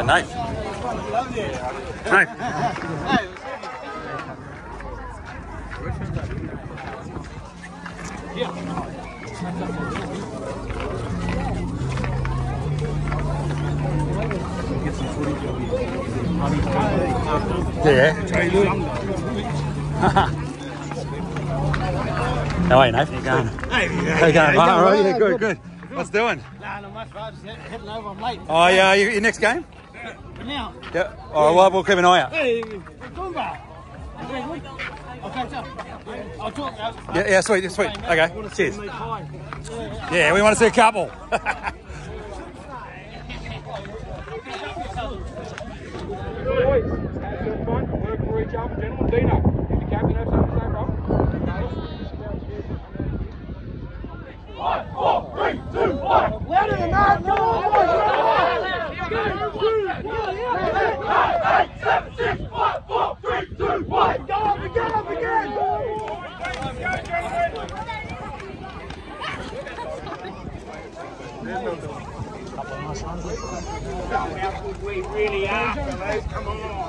Nate. Nate. Yeah. How are you, Nate? How you going? How you going? All right, yeah, good, good. What's doing? Nah, not much, bro. Just heading over. I'm late. Oh, yeah, your next game? For now. Yeah. All right, we'll keep an eye out. Hey, come back. I'll catch up. I'll talk. Yeah, sweet, sweet. Okay, cheers. Yeah, we want to see a couple. Boys, have fun, work for each other, gentlemen. Dino, did the captain have something to say, bro? 5, 4, 3, 2, 1. Louder than that. No, 8, 7, 6, 5, 4, 3, 2, 1. Go up again, up again. We really are, fellas. Come on.